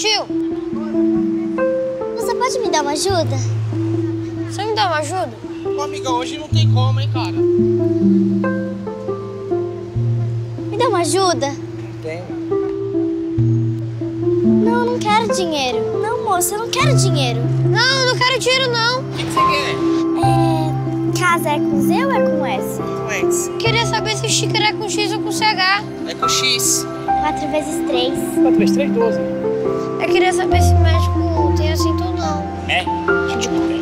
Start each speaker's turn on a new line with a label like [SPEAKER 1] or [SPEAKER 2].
[SPEAKER 1] Tio.
[SPEAKER 2] Você pode me dar uma ajuda?
[SPEAKER 1] Você me dá uma ajuda?
[SPEAKER 3] Ô, amigão, hoje não tem como, hein, cara?
[SPEAKER 2] Me dá uma ajuda?
[SPEAKER 3] Não tem.
[SPEAKER 2] Não, eu não quero dinheiro. Não, moça, eu não quero dinheiro.
[SPEAKER 1] Não, eu não quero dinheiro, não.
[SPEAKER 3] O que você quer?
[SPEAKER 2] Casa é com Z ou é com S?
[SPEAKER 3] Com X.
[SPEAKER 1] Queria saber se o xícara é com X ou com CH.
[SPEAKER 3] É com X.
[SPEAKER 2] 4 vezes 3.
[SPEAKER 4] 4 vezes 3, 12.
[SPEAKER 1] Eu queria saber se médico tem assento ou não.
[SPEAKER 4] É?